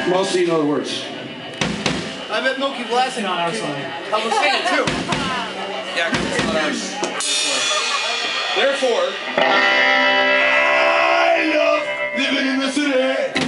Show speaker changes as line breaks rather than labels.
Most of you know the words.
I bet Milky Blasting on our song. I was singing too. Yeah, because it's not ours. Therefore, I love living in the city.